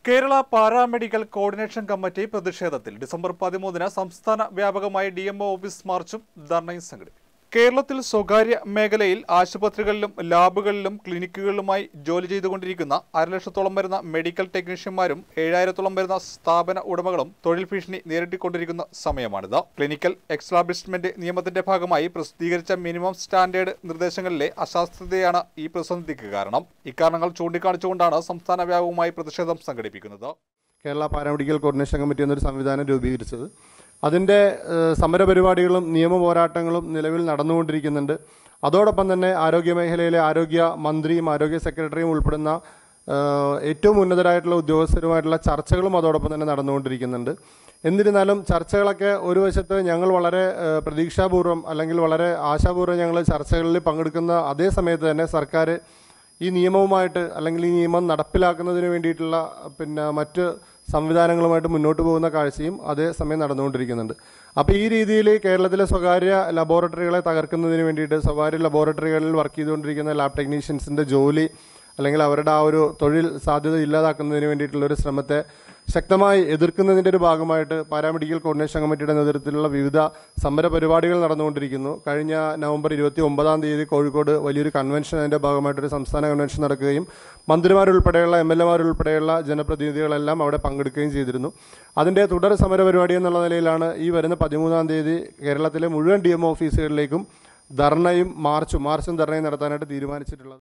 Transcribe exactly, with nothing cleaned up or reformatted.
Kerala paramedical coordination committee പ്രതിഷേധത്തിൽ December പതിമൂന്നിന് സംസ്ഥാന വ്യാപകമായി ഡി എം ഒ ഓഫീസ് മാർച്ചും ധർണയും സംഘടിപ്പിക്കും. കേരളത്തിൽ സ്വകാര്യ മേഖലയിൽ ആശുപത്രികളിലും ലാബുകളിലും ക്ലിനിക്കുകളിലുമായി ജോലി ചെയ്തുകൊണ്ടിരിക്കുന്ന അരലക്ഷത്തോളം വരുന്ന മെഡിക്കൽ ടെക്നീഷ്യന്മാരും ഏഴായിരത്തോളം വരുന്ന സ്ഥാപന ഉടമകളും തൊഴിൽ ഭീഷണി നേരിട്ടിക്കൊണ്ടിരിക്കുന്ന സമയമാണിത്. ക്ലിനിക്കൽ എക്സ്റ്റാബ്ലിഷ്മെന്റ് നിയമത്തിന്റെ ഭാഗമായി പ്രസിദ്ധീകരിച്ച മിനിമം സ്റ്റാൻഡേർഡ് നിർദ്ദേശങ്ങളിലെ അശാസ്ത്രതയാണ് ഈ പ്രതിസന്ധിക്ക് കാരണം. ഇക്കാരണങ്ങൾ ചൂണ്ടിക്കാണിച്ചുകൊണ്ടാണ് സംസ്ഥാന വ്യാപകമായി പ്രതിഷേധം സംഘടിപ്പിക്കുന്നത്. കേരള പാരാമെഡിക്കൽ കോർഡിനേഷൻ കമ്മിറ്റി എന്നൊരു സംവിധാനം രൂപീകരിച്ചത്. അതിൻ്റെ സമരപരിപാടികളും നിയമ പോരാട്ടങ്ങളും നിലവിൽ നടന്നുകൊണ്ടിരിക്കുന്നുണ്ട്. അതോടൊപ്പം തന്നെ ആരോഗ്യമേഖലയിലെ ആരോഗ്യ മന്ത്രിയും ആരോഗ്യ സെക്രട്ടറിയും ഉൾപ്പെടുന്ന ഏറ്റവും ഉന്നതരായിട്ടുള്ള ഉദ്യോഗസ്ഥരുമായിട്ടുള്ള ചർച്ചകളും അതോടൊപ്പം തന്നെ നടന്നുകൊണ്ടിരിക്കുന്നുണ്ട്. എന്നിരുന്നാലും ചർച്ചകളൊക്കെ ഒരു വശത്ത് ഞങ്ങൾ വളരെ പ്രതീക്ഷാപൂർവ്വം അല്ലെങ്കിൽ വളരെ ആശാപൂർവ്വം ഞങ്ങൾ ചർച്ചകളിൽ പങ്കെടുക്കുന്ന അതേ സമയത്ത് തന്നെ സർക്കാർ ഈ നിയമവുമായിട്ട് അല്ലെങ്കിൽ ഈ നിയമം നടപ്പിലാക്കുന്നതിന് വേണ്ടിയിട്ടുള്ള പിന്നെ മറ്റ് സംവിധാനങ്ങളുമായിട്ട് മുന്നോട്ട് പോകുന്ന കാഴ്ചയും അതേ സമയം നടന്നുകൊണ്ടിരിക്കുന്നുണ്ട്. അപ്പോൾ ഈ രീതിയിൽ കേരളത്തിലെ സ്വകാര്യ ലബോറട്ടറികളെ തകർക്കുന്നതിന് വേണ്ടിയിട്ട് സ്വകാര്യ ലബോറട്ടറികളിൽ വർക്ക് ചെയ്തുകൊണ്ടിരിക്കുന്ന ലാബ് ടെക്നീഷ്യൻസിൻ്റെ ജോലി അല്ലെങ്കിൽ അവരുടെ ആ ഒരു തൊഴിൽ സാധ്യത ഇല്ലാതാക്കുന്നതിന് വേണ്ടിയിട്ടുള്ളൊരു ശ്രമത്തെ ശക്തമായി എതിർക്കുന്നതിൻ്റെ ഒരു ഭാഗമായിട്ട് പാരാമെഡിക്കൽ കോർഡിനേഷൻ കമ്മിറ്റിയുടെ നേതൃത്വത്തിലുള്ള വിവിധ സമര പരിപാടികൾ നടന്നുകൊണ്ടിരിക്കുന്നു. കഴിഞ്ഞ നവംബർ ഇരുപത്തി ഒമ്പതാം തീയതി കോഴിക്കോട് വലിയൊരു കൺവെൻഷൻ അതിൻ്റെ ഭാഗമായിട്ടൊരു സംസ്ഥാന കൺവെൻഷൻ നടക്കുകയും മന്ത്രിമാരുൾപ്പെടെയുള്ള എം എൽ എമാരുൾപ്പെടെയുള്ള ജനപ്രതിനിധികളെല്ലാം അവിടെ പങ്കെടുക്കുകയും ചെയ്തിരുന്നു. അതിൻ്റെ തുടർ സമര പരിപാടി എന്നുള്ള നിലയിലാണ് ഈ വരുന്ന പതിമൂന്നാം തീയതി കേരളത്തിലെ മുഴുവൻ ഡി എം ഓഫീസുകളിലേക്കും ധർണയും മാർച്ചും മാർച്ചും ധർണയും നടത്താനായിട്ട് തീരുമാനിച്ചിട്ടുള്ളത്.